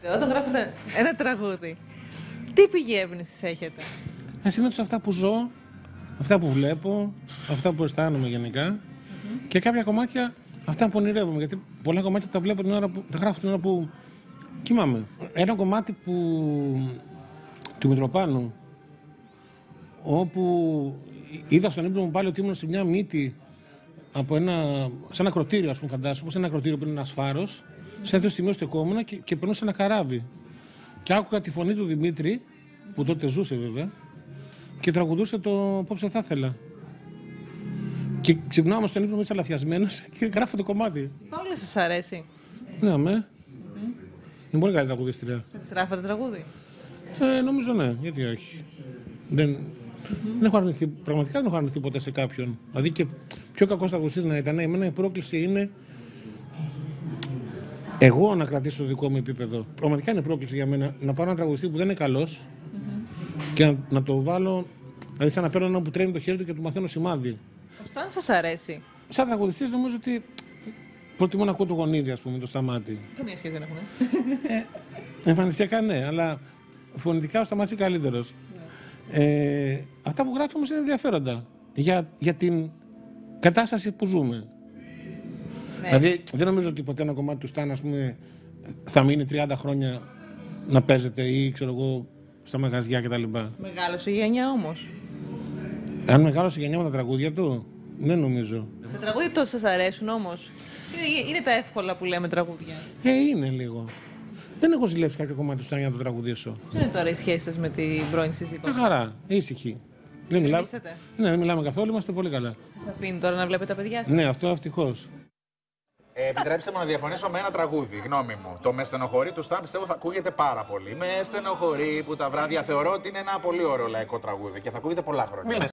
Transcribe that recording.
Όταν γράφετε ένα τραγούδι, τι πηγή έμπνευσης έχετε? Συνήθως αυτά που ζω, αυτά που βλέπω, αυτά που αισθάνομαι γενικά και κάποια κομμάτια αυτά που ονειρεύομαι. Γιατί πολλά κομμάτια τα βλέπω την ώρα που τα γράφω την ώρα που κοιμάμαι. Ένα κομμάτι του Μητροπάνου, όπου είδα στον ύπνο μου πάλι ότι ήμουν σε μια μύτη από σε ένα ακροτήριο, ας πούμε, φαντάσου, όπως ένα ακροτήριο που είναι ένας φάρος, σε ένα σημείο στεκόμουν και περνούσε ένα καράβι. Και άκουγα τη φωνή του Δημήτρη, που τότε ζούσε βέβαια, και τραγουδούσε το «Απόψε θα ήθελα». Και ξυπνάω όμως στον ύπνο μου έτσι αλαφιασμένος και γράφω το κομμάτι. Όλες σας αρέσει? Ναι, Είναι πολύ καλή τραγουδίστρια. Θα της γράφετε τραγούδι? Νομίζω ναι, γιατί όχι. Δεν έχω αρνηθεί, πραγματικά δεν έχω αρνηθεί ποτέ σε κάποιον. Δηλαδή και πιο κακός τραγουδιστής να ήταν, εμένα η πρόκληση είναι εγώ να κρατήσω το δικό μου επίπεδο. Πραγματικά είναι πρόκληση για μένα να πάρω ένα τραγουδιστή που δεν είναι καλός και να το βάλω, δηλαδή σαν να παίρνω έναν που τρέμει το χέρι του και του μαθαίνω σημάδι. Ωστόσο, αν σας αρέσει? Σαν τραγουδιστής νομίζω ότι προτιμώ να ακούω το γονίδι, ας πούμε, το Σταμάτη. Καμία σχέση δεν έχουμε. Εμφανισιακά ναι, αλλά φωνητικά ο Σταμάτης είναι καλύτερος. Αυτά που γράφει όμως είναι ενδιαφέροντα για την κατάσταση που ζούμε. Ναι. Δηλαδή δεν νομίζω ότι ποτέ ένα κομμάτι του Σταν, ας πούμε, θα μείνει 30 χρόνια να παίζεται ή ξέρω εγώ στα μαγαζιά κτλ. Μεγάλωσε η γενιά όμως. Αν μεγάλωσε η γενιά με τα τραγούδια του, δεν νομίζω. Τα τραγούδια τόσο σας αρέσουν όμως? Είναι τα εύκολα που λέμε τραγούδια? Είναι λίγο. Δεν έχω ζηλέψει κάποιο κομμάτι του Σταν για να το τραγουδήσω. Ποια είναι τώρα η σχέση σας με την πρώην σύζυγό? Μια χαρά, ήσυχη. Δεν μιλάμε καθόλου, είμαστε πολύ καλά. Σας αφήνει τώρα να βλέπετε τα παιδιά σας? Ναι, αυτό ευτυχώς. Επιτρέψτε μου να διαφωνήσω με ένα τραγούδι, γνώμη μου. Το «Με στενοχωρεί» του Σταν πιστεύω θα ακούγεται πάρα πολύ. Με στενοχωρεί που τα βράδια θεωρώ ότι είναι ένα πολύ ωραίο λαϊκό τραγούδι και θα ακούγεται πολλά χρόνια.